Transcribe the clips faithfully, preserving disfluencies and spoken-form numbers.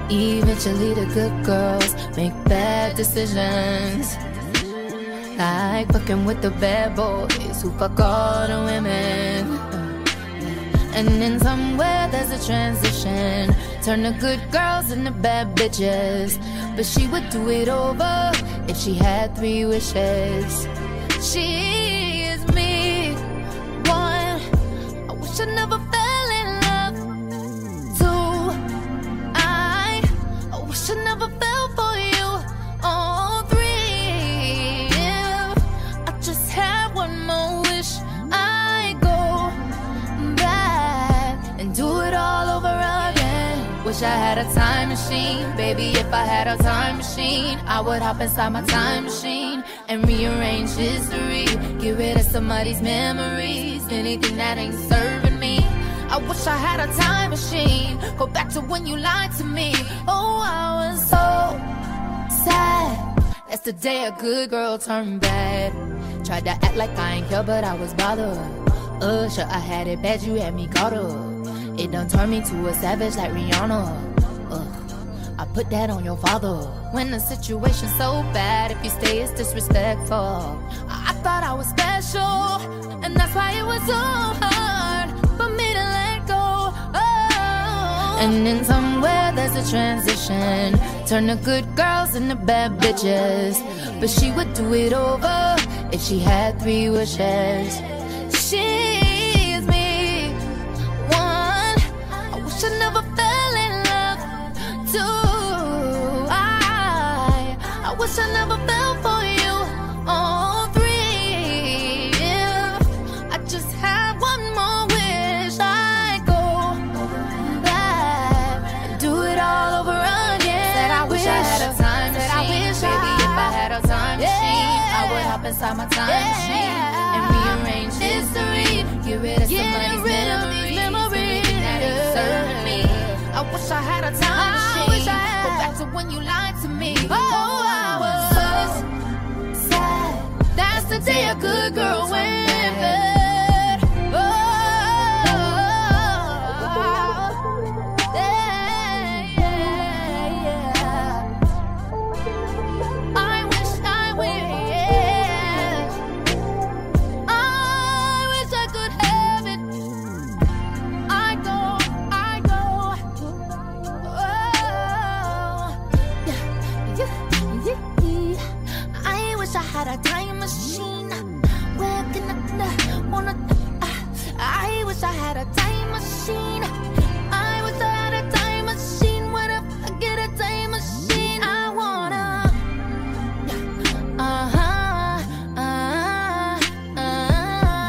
Eventually the good girls make bad decisions, like fucking with the bad boys who fuck all the women. And then somewhere there's a transition, turn the good girls into bad bitches. But she would do it over if she had three wishes. She is me, one, I wish I never fell in love. Two, I, I wish I never fell for you. Oh, three, if I just had one more wish, I go back and do it all over again. Wish I had a time machine, baby. If I had a time machine, I would hop inside my time machine and rearrange history, get rid of somebody's memories, anything that ain't serving me. I wish I had a time machine, go back to when you lied to me. Oh, I was so sad. That's the day a good girl turned bad. Tried to act like I ain't care, but I was bothered. Uh, sure I had it bad, you had me caught up. It done turned me to a savage like Rihanna. Ugh, I put that on your father. When the situation's so bad, if you stay it's disrespectful. I, I thought I was special, and that's why it was so hard for me to let go. Oh. And then somewhere there's a transition, turn the good girls into bad bitches. But she would do it over if she had three wishes. She is me, one, I wish I never fell in love. Two, I, I wish I never fell for you. Oh, three, if I just had one more wish, I go back and do it all over again. Said I wish I had a time machine, baby. If I had a time machine, I would hop inside my time machine and rearrange history, get rid of somebody's memories, anything that ain't serving me. I wish I had a time machine, go back to when you lied to me. Oh, I was so sad. That's the day a good girl went bad. Oh, yeah, yeah, yeah. I wish I wish, I wish I could have it. I go, I go. Oh, yeah, yeah, yeah. I wish I had a time machine. Where can I, wanna, uh, I wish I had a time machine. I wish I had a time machine. What if I get a time machine? I wanna, uh-huh, uh-huh, uh-huh.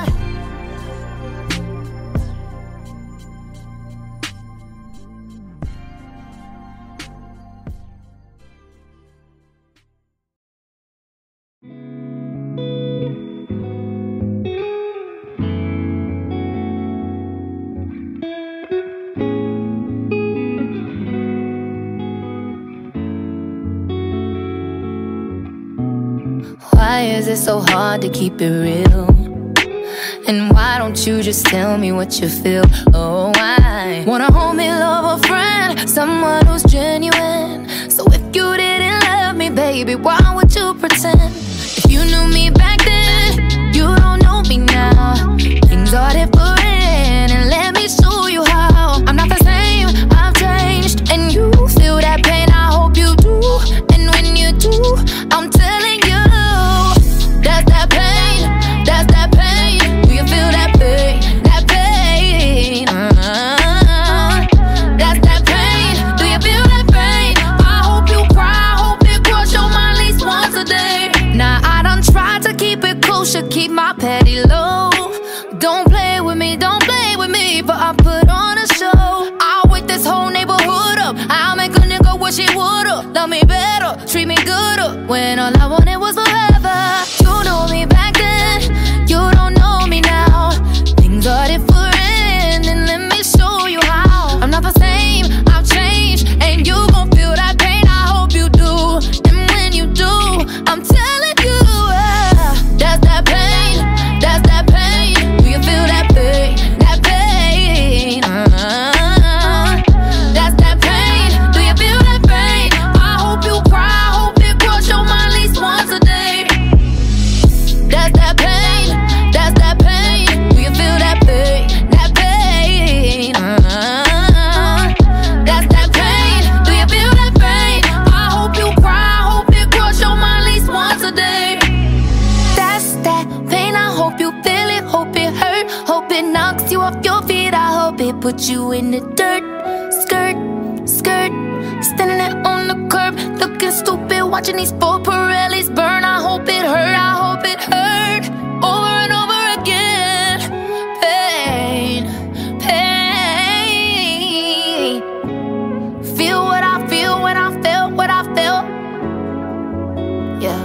Why is it so hard to keep it real? And why don't you just tell me what you feel? Oh, I wanna hold me, love a friend, someone who's genuine. So if you didn't love me, baby, why would you pretend? If you knew me back then, you don't know me now. Things are different, and let me show you how. I'm not the same, I've changed, and you feel that pain, I hope you do. And when you do, I'm telling you, that's that pain, that's that pain. Do you feel that pain, that pain? Uh-huh. That's that pain, do you feel that pain? I hope you cry, I hope it cross your mind at least once a day. Now I done tried to keep it kosher, keep my petty low. Don't play with me, don't play with me, but I put on a show. I'll wake this whole neighborhood up, I'll make a nigga wish he would've love me better, treat me gooder, when all I wanted was forever. You know me back then, you don't know me now. Things are different, and let me show you how. I'm not the same, I've changed, and you gon' feel that pain, I hope you do. And when you do, I'm telling you, uh, that's that pain, that's that pain. Do you feel that pain, that pain? Uh-huh. That's that pain, do you feel that it knocks you off your feet. I hope it puts you in the dirt. Skirt, skirt, standing there on the curb, looking stupid, watching these four Pirellis burn. I hope it hurt, I hope it hurt, over and over again. Pain, pain. Feel what I feel when I felt what I felt. Yeah.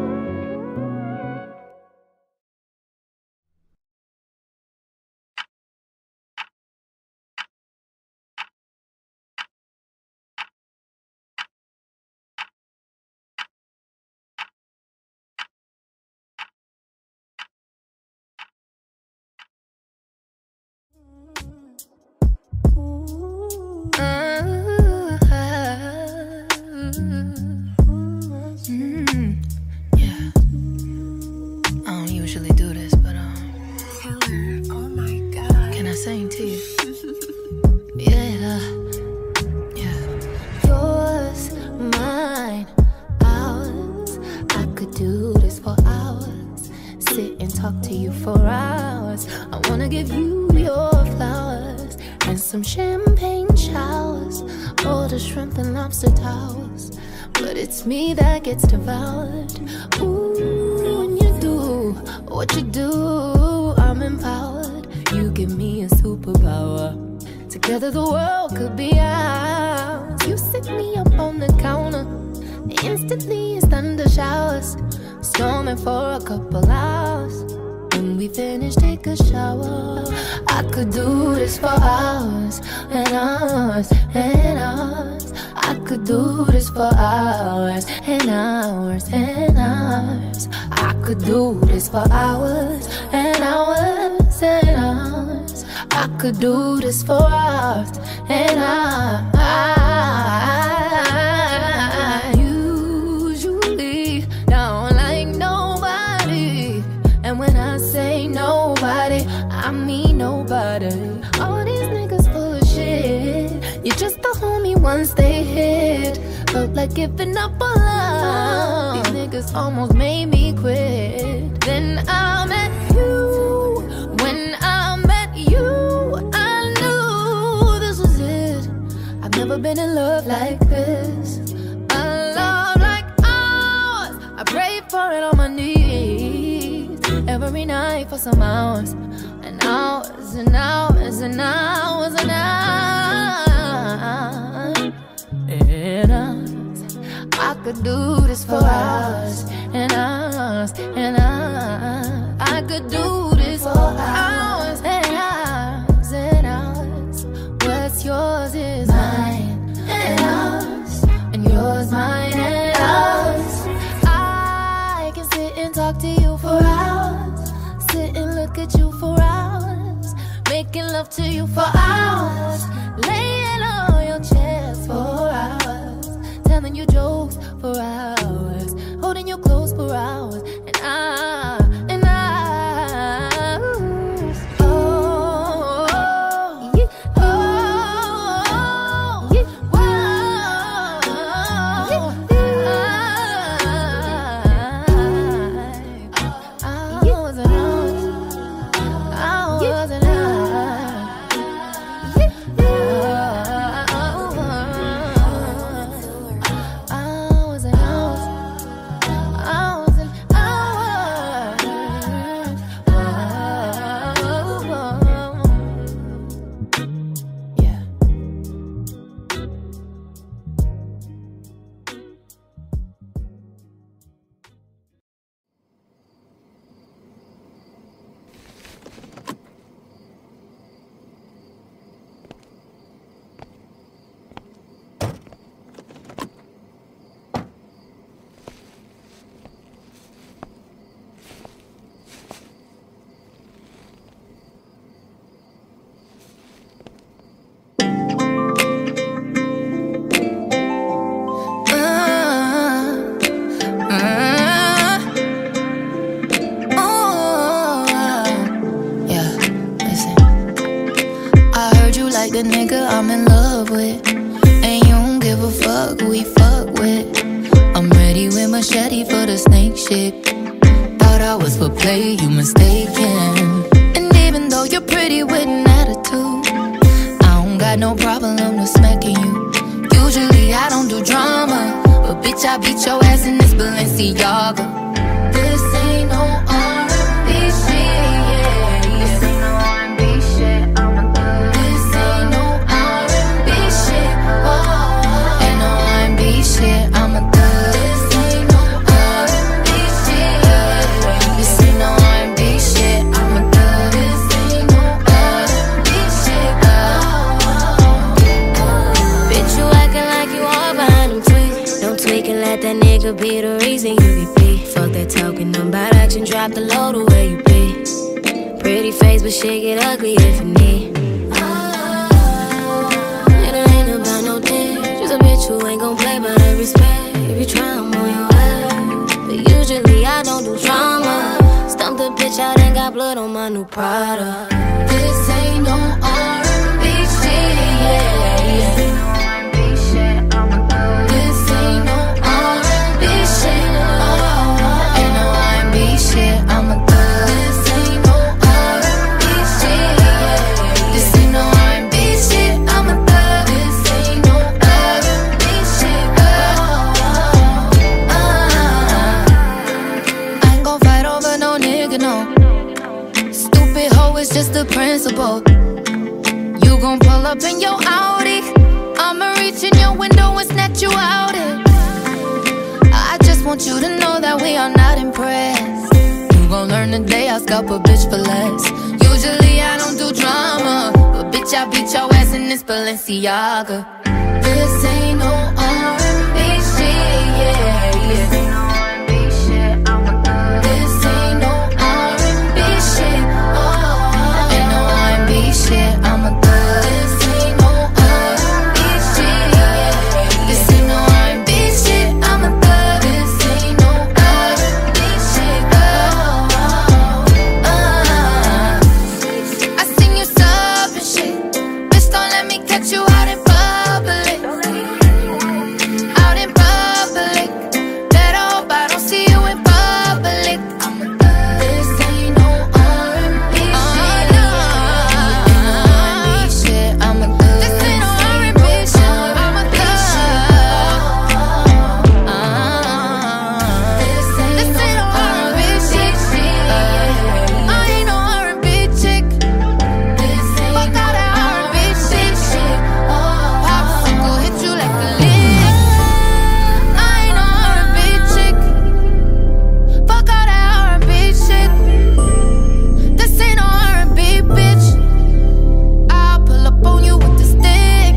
Sing to you. Yeah, yeah. Yours, mine, ours. I could do this for hours. Sit and talk to you for hours. I wanna give you your flowers and some champagne showers, all the shrimp and lobster towers. But it's me that gets devoured. Ooh, when you do what you do, I'm empowered. You give me a superpower. Together the world could be ours. You sit me up on the counter, instantly it's thunder showers, storming for a couple hours. When we finish, take a shower. I could do this for hours and hours and hours. I could do this for hours and hours and hours. I could do this for hours and hours and hours. I could do this for hours and hours. Usually don't like nobody, and when I say nobody, I mean nobody. All these niggas full of shit. You're just the homie once they hit. Felt like giving up on love. These niggas almost made me quit. Then I met you. When I met you, I knew this was it. I've never been in love like this. A love like ours. I pray for it on my knees every night for some hours and hours and hours and hours and hours and hours. I could do this for hours and hours and hours. I could do this for hours and hours and hours. What's yours is mine and ours, and yours mine and ours. I can sit and talk to you for hours, sit and look at you for hours, making love to you for hours, laying on your chest for hours, telling you jokes for hours, holding you close for hours, and I, and I, oh, oh, yeah, oh, yeah, whoa, I, I wasn't on, I wasn't on, yeah, I wasn't on. The nigga I'm in love with, and you don't give a fuck who we fuck with. I'm ready with machete for the snake shit. Thought I was for play, you mistaken. And even though you're pretty I beat your ass in this Balenciaga. This ain't no R and B shit, yeah, yeah. This ain't no R and B shit, I'm a good. This ain't no R and B shit, oh. Ain't no R and B shit, I'm a good. This ain't no R and B shit, yeah. This ain't no R and B shit, I'm a good. This ain't no R and B shit, oh. Bitch, you acting like you all behind them tweets. Don't tweak and let that nigga be the reason you be beat. Fuck that talking about action, drop the load to where you be. Pretty face, but shit get ugly if you need. It ain't about no dick, just a bitch who ain't gon' play by the respect. If you try, I'm on your ass, but usually I don't do drama. Stump the bitch out and got blood on my new Prada. This ain't no R and B shit, yeah, yeah. This ain't no R and B shit, I'm a good. This ain't no R and B shit, oh. Ain't no R and B shit, I'm a good. This ain't no R and B shit, yeah. This ain't no R and B shit, I'm a good. This ain't no R and B shit, oh. I ain't gon' fight over no nigga, no. Stupid hoe is just the principle. You gon' pull up in your Audi, I'ma reach in your window and snatch you out it. I just want you to know that we are not impressed. You gon' learn today I'll scalp a bitch for less. Usually I don't do drama, but bitch I beat your ass in this Balenciaga. This ain't no R and B shit, yeah, yeah. This ain't no R and B shit, I'm a good. This ain't no R and B shit, oh. Ain't no R and B shit, I'm a good. This ain't no R and B shit, yeah. This ain't no R and B shit, I'm a good. This ain't no R and B shit, oh. I seen you sub and shit. Bitch, don't let me catch you out in public. Out in public. Better hope I don't see you in public. I'm a good. This ain't no R and B shit. Ain't no R and B shit, I'm a good. This ain't no R and B shit, I'm a good. This ain't no R and B shit. I ain't no R and B chick. Fuck all that R and B shit. Popsicle hit you like a lick. I ain't no R and B chick. Fuck all that R and B shit. This ain't no R and B bitch. I'll pull up on you with the stick.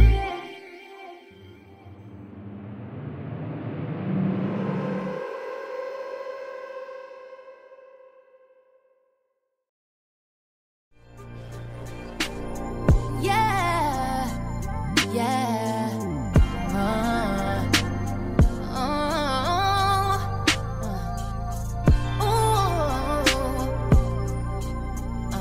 Yeah, yeah. Uh, uh, uh,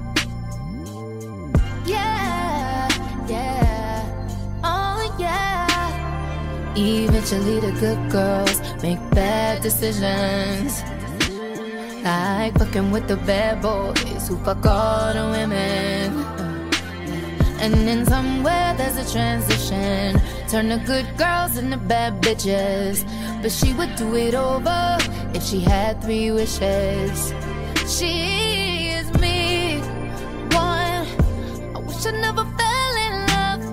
uh. Yeah, yeah, oh yeah. Eventually the good girls make bad decisions, like fucking with the bad boys who fuck all the women. And then somewhere there's a transition, turn the good girls into bad bitches. But she would do it over if she had three wishes. She is me, one, I wish I never fell in love.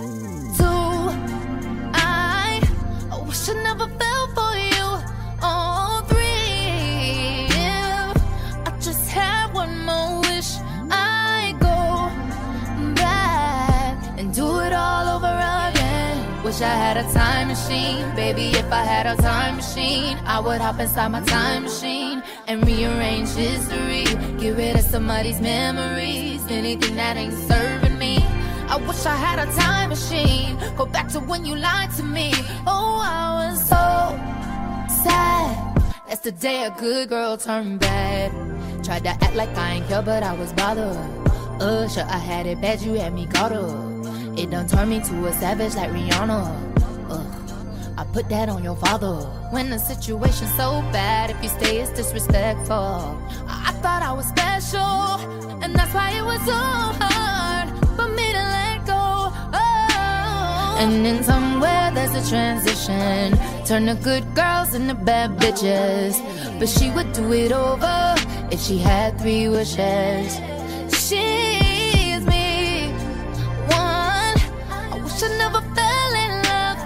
Two, I, I wish I never fell for you. Oh, three, if I just had one more wish, I go back and do it all over again. Wish I had a time machine, baby. If I had a time machine, I would hop inside my time machine and rearrange history, get rid of somebody's memories, anything that ain't serving me. I wish I had a time machine, go back to when you lied to me. Oh, I was so sad. That's the day a good girl turned bad. Tried to act like I ain't care, but I was bothered. Uh, sure I had it bad, you had me caught up. It done turned me to a savage like Rihanna. Ugh, I put that on your father. When the situation's so bad, if you stay it's disrespectful. I, I thought I was special, and that's why it was so hard for me to let go. Oh. And then somewhere there's a transition, turn the good girls into bad bitches. But she would do it over if she had three wishes. She's me, one I wish I never fell in love.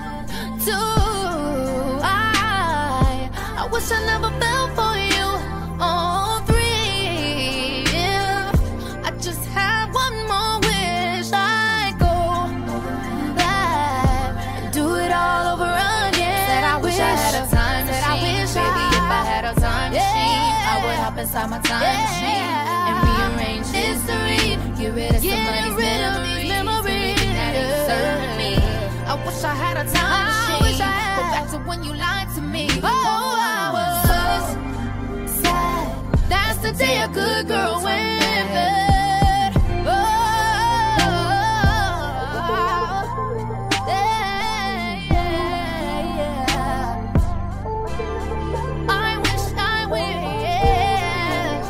Two, I, I wish I never fell for you. All three, if I just had one more wish, I'd go back and do it all over again. Said I wish I had a time machine. Baby, if I had a time machine, I would hop inside my time machine and rearrange history. Get rid of some of these memories that ain't serving me. I wish I had a time machine. Go back to when you lied to me. Oh, I was so sad. That's the day a good girl went bad. Oh, yeah, yeah, yeah. I wish I wish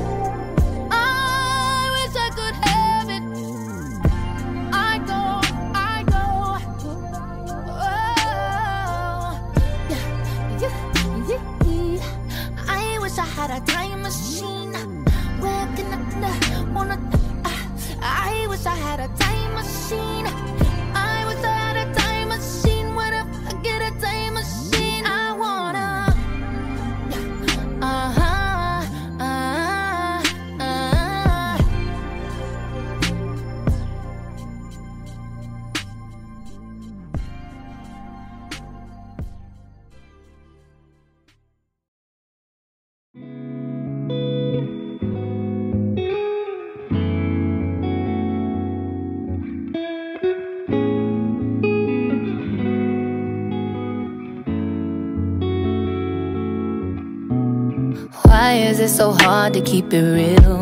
I wish I could have it. I go, I go. Oh, yeah, yeah, yeah. I wish I had a time machine. Where can I, wanna, uh, I wish I had a time machine. I wish I had a time machine. What if I get a time machine? I wanna, uh-huh, uh-huh, uh-huh. Why is it so hard to keep it real?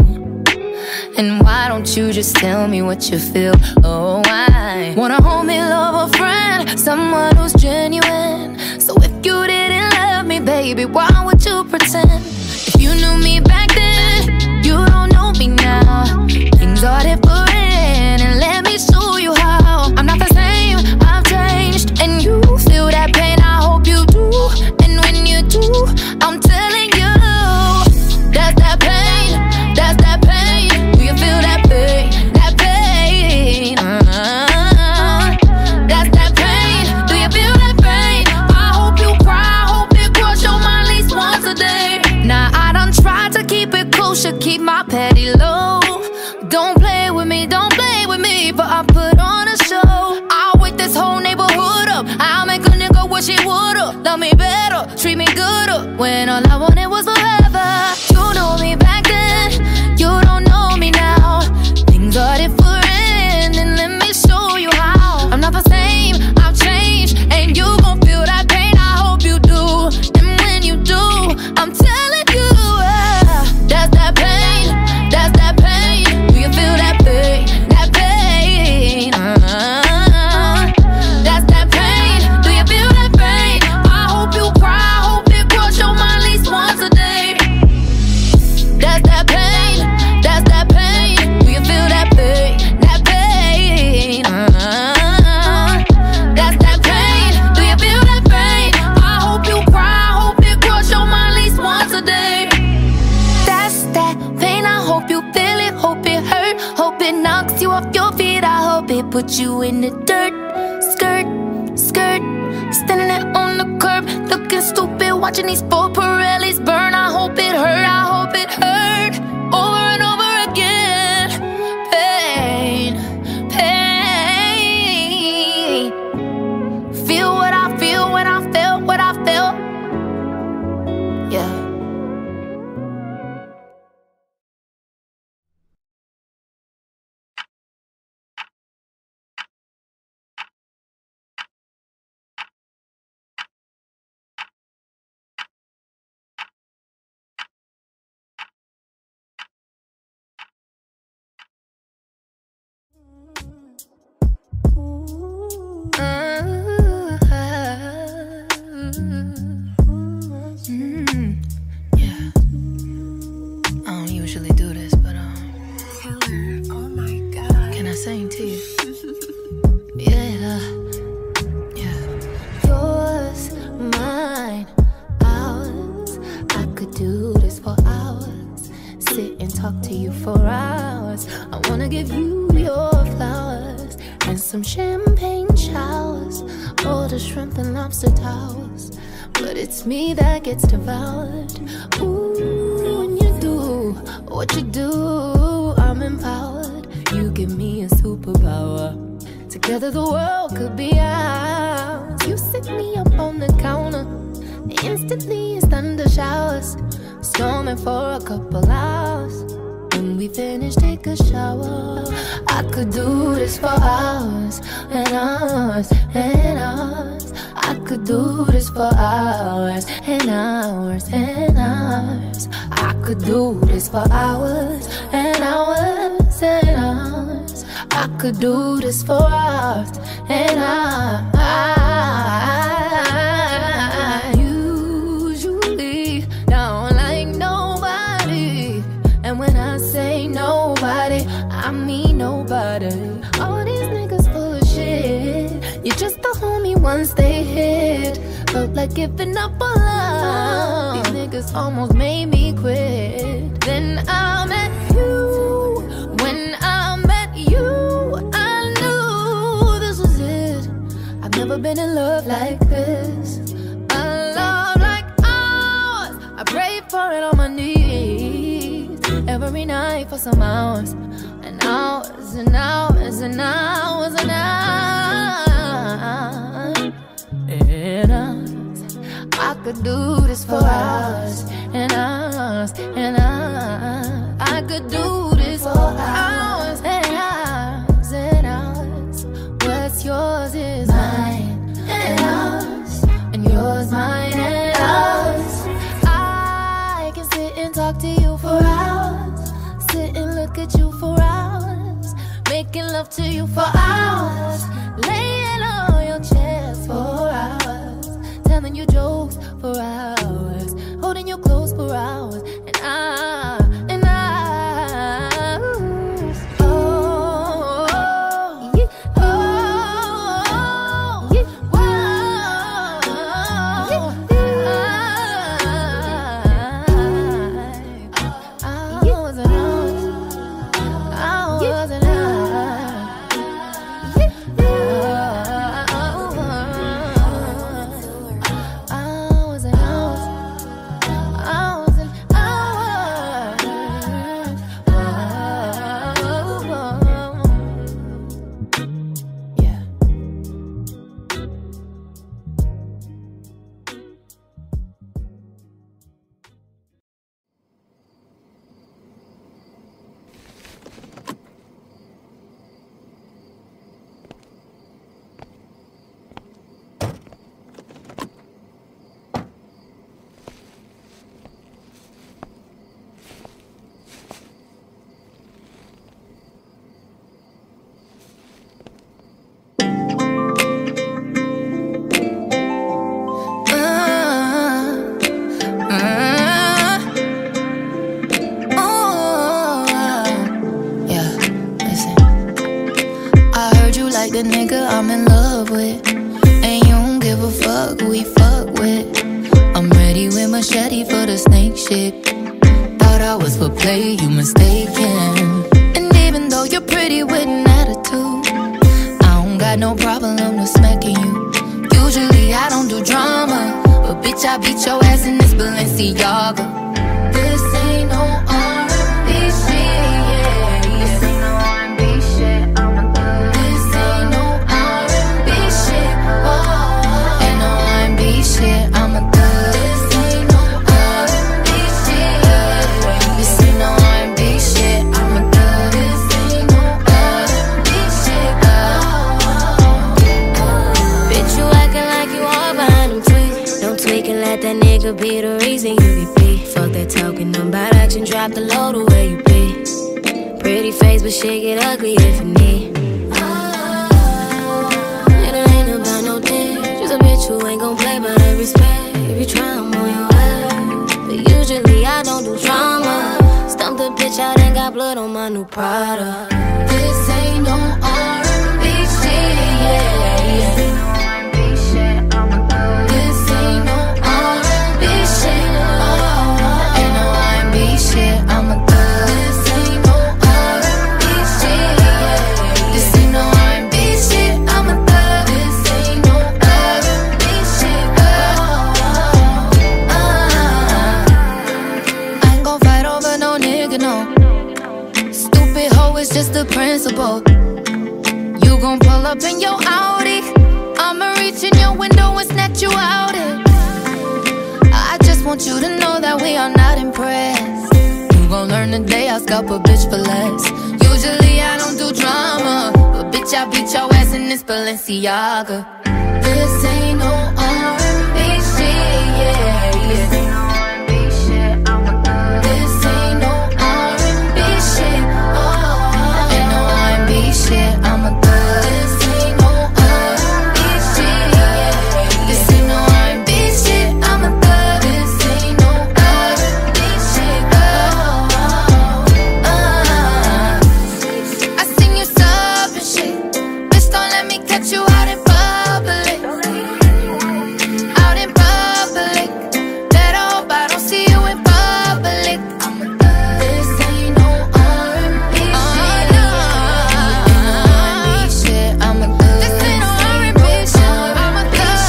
And why don't you just tell me what you feel? Oh, I wanna hold me, love a friend, someone who's genuine. So if you didn't love me, baby, why would you pretend? If you knew me back then, you don't know me now. Things are different, and let me show you how. I'm not the same, I've changed, and you feel that pain, I hope you do. And when you do, I'm telling you, that's that pain, that's that pain. Do you feel that pain, that pain? Uh-huh. That's that pain, do you feel that pain? I hope you cry, I hope it cross your mind at least once a day. Now I done tried to keep it kosher, keep my petty low. Don't play with me, don't play with me, but I put on a show. I'll wake this whole neighborhood up, I'll make a nigga wish he would've loved me better, treat me gooder, when all I wanted was forever. You know me back then, you don't know me now. Things are different, and let me show you how. I'm not the same, I've changed, and you gon' feel that pain, I hope you do. And when you do, I'm telling you, uh, that's that pain, that's that pain. Do you feel that pain, that pain? Uh-huh. That's that pain, do you feel that pain? I hope you cry, I hope it cross your mind at least once a day. That's that pain, that's that pain. Do you feel that pain, that pain? Uh-huh. That's that pain, do you feel that pain? I hope you cry, I hope it cross your mind at least once a day. That's that pain, I hope you feel it, hope it hurt, hope it knocks you off your feet, I hope it puts you in the dirt. Skirt, skirt, standing there on the curb, looking stupid, watching these four Pirellis burn. I hope it hurt, I hope it hurt, over and over again. Pain, pain. Feel what I feel when I felt what I felt. Yeah. Sing to you. Yeah, yeah. Yours, my Wanna give you your flowers and some champagne showers, all the shrimp and lobster towers, but it's me that gets devoured. Ooh, when you do what you do, I'm empowered. You give me a superpower. Together the world could be ours. You sit me up on the counter, instantly it's thunder showers, storming for a couple hours. When we finish, take a shower. I could do this for hours and hours and hours. I could do this for hours and hours and hours. I could do this for hours and hours and hours. I could do this for hours and hours. I usually don't like nobody, and when I say nobody, I mean nobody. All these niggas full of shit. You're just a homie once they hit. Felt like giving up on love. These niggas almost made me quit. Then I met you. When I met you, I knew this was it. I've never been in love like this. A love like ours. I pray for it on my knees every night for some hours and hours and hours and hours and hours and hours. I could do this for hours and hours and hours. I could do this for hours and hours and hours. What's yours is mine and ours, and yours mine and ours. I can sit and talk to you for hours, sit and look at you for hours, making love to you for hours, laying on your chest for hours, telling you jokes for hours, holding you close for hours, and I, and I, oh, oh, yeah, oh, yeah, whoa, hours and hours, hours and hours, hours and hours. The nigga I'm in love with, and you don't give a fuck who he fuck with. I'm ready with machete for the snake shit. Thought I was for play, you mistaken. And even though you're pretty with an attitude, I don't got no problem with smacking you. Usually I don't do drama, but bitch I beat your ass in this Balenciaga. This ain't no R and B shit, yeah, yeah. This ain't no R and B shit, I'm a good. This ain't no R and B shit, oh, ain't no R and B shit, I'm a good. This ain't no R and B shit, this ain't no R and B shit, I'm a good. This ain't no R and B shit, oh, bitch you acting like you all behind them tweets. Don't tweak and let that nigga be the reason you get beat. Fuck that talking about action, drop the load to where you be. Pretty face, but shit get ugly if you need. It ain't about no dick, just a bitch who ain't gon' play by the respect. If you try, I'm on your ass, but usually I don't do drama. Stump the bitch out and got blood on my new Prada. This ain't no R and B shit, yeah, yeah. This ain't no R and B shit, I'm a good. This ain't no R and B shit, oh, ain't no R and B shit, I'm a good. This ain't no R and B shit, stupid hoe, it's just the principle. You gon' pull up in your Audi, I'ma reach in your window and snatch you out it. I just want you to know that we are not impressed. You gon' learn today I'll scalp a bitch for less. Usually I don't do drama, but bitch I beat your ass in this Balenciaga. This ain't no R and B shit, yeah, yeah. This ain't no R and B shit, I'm a thug. This ain't no R and B shit, oh. Ain't no R and B shit, I'm a thug. This ain't no R and B shit, yeah. This ain't no R and B shit, I'm a thug. This ain't no R and B shit, oh. uh. I seen you sub and shit, bitch don't let me catch you out in public. Out in public, that hope I don't see you in public. I'm a thug. This ain't no R and B shit. I'm a thug. This ain't no R and B shit. I'm a thug.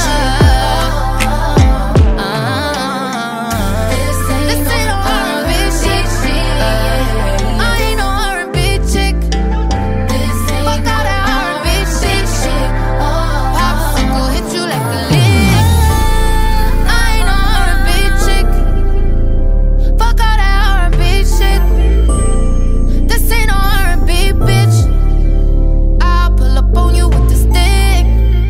This ain't no R and B shit. I ain't no R and B chick. Fuck all that R and B shit. Popsicle hit you like a lick. I ain't no R and B chick. Fuck all that R and B shit. This ain't no R and B bitch. I'll pull up on you with the stick.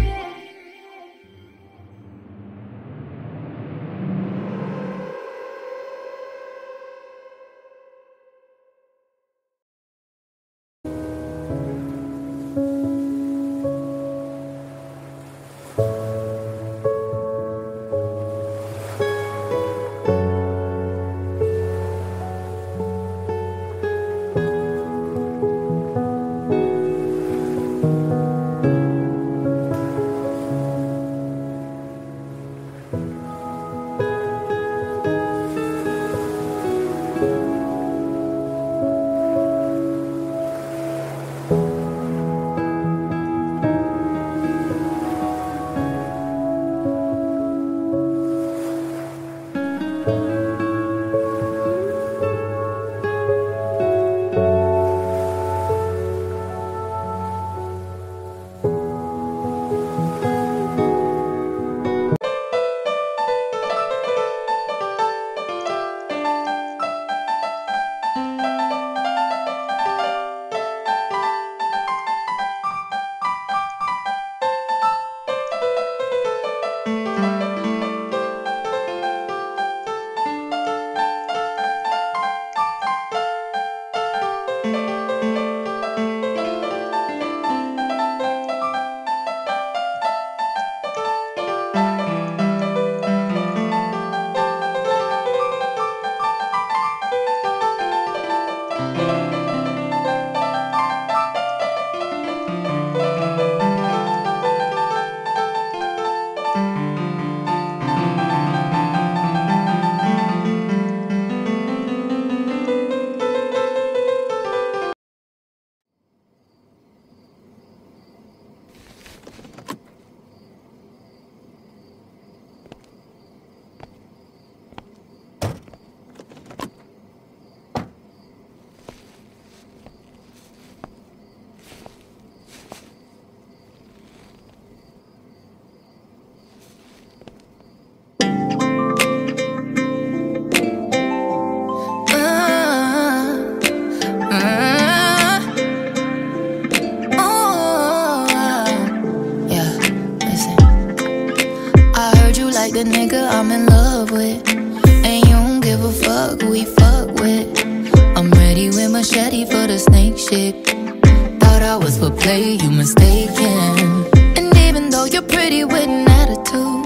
The nigga I'm in love with, and you don't give a fuck who we fuck with. I'm ready with machete for the snake shit. Thought I was for play, you mistaken. And even though you're pretty with an attitude,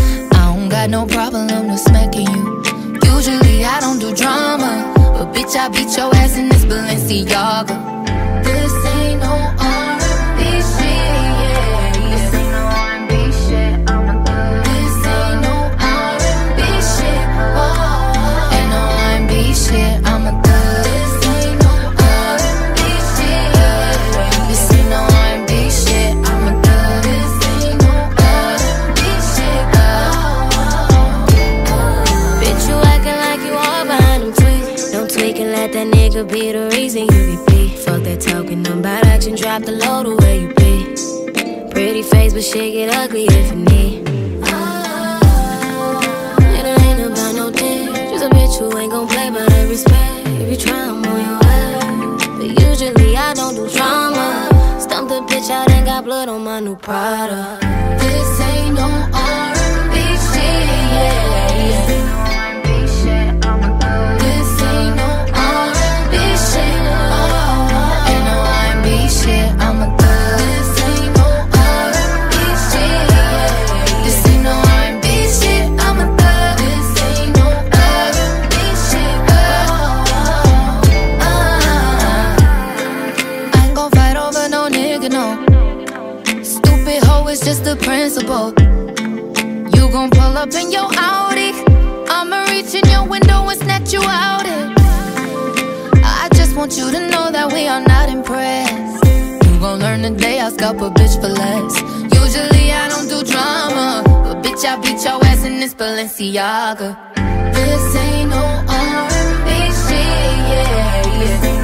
I don't got no problem with smacking you. Usually I don't do drama, but bitch I beat your ass in this Balenciaga. This ain't no R and B shit, yeah, yeah. This ain't no R and B shit, I'm a thug. This ain't no R and B shit, oh. Ain't no R and B shit, I'm a thug. This ain't no R and B shit, yeah. This ain't no R and B shit, I'm a thug. This ain't no R and B shit, oh. Bitch, you acting like you all behind them tweets. Don't tweak and let that nigga be the reason you get beat. that talking about action, drop the load to where you be. Pretty face, but shit get ugly if you need. It ain't about no dick, just a bitch who ain't gon' play by the respect. If you try, I'm on your way. But usually I don't do drama. Stump the bitch out and got blood on my new Prada. This ain't no R and B shit, yeah, yeah. This ain't no R and B shit, oh, ain't no R and B shit, I'm a thug. This ain't no R and B shit, yeah. This ain't no R and B shit, I'm a thug. This ain't no R and B shit, oh, oh, oh. I ain't gon' fight over no nigga, no. Stupid hoe, it's just the principle. You gon' pull up in your Audi, I'ma reach in your window and snatch you out it. I just want you to know that we are not impressed. You gon' learn today I scalp a bitch for less. Usually I don't do drama, but bitch I beat your ass in this Balenciaga. This ain't no R and B shit, yeah, yeah.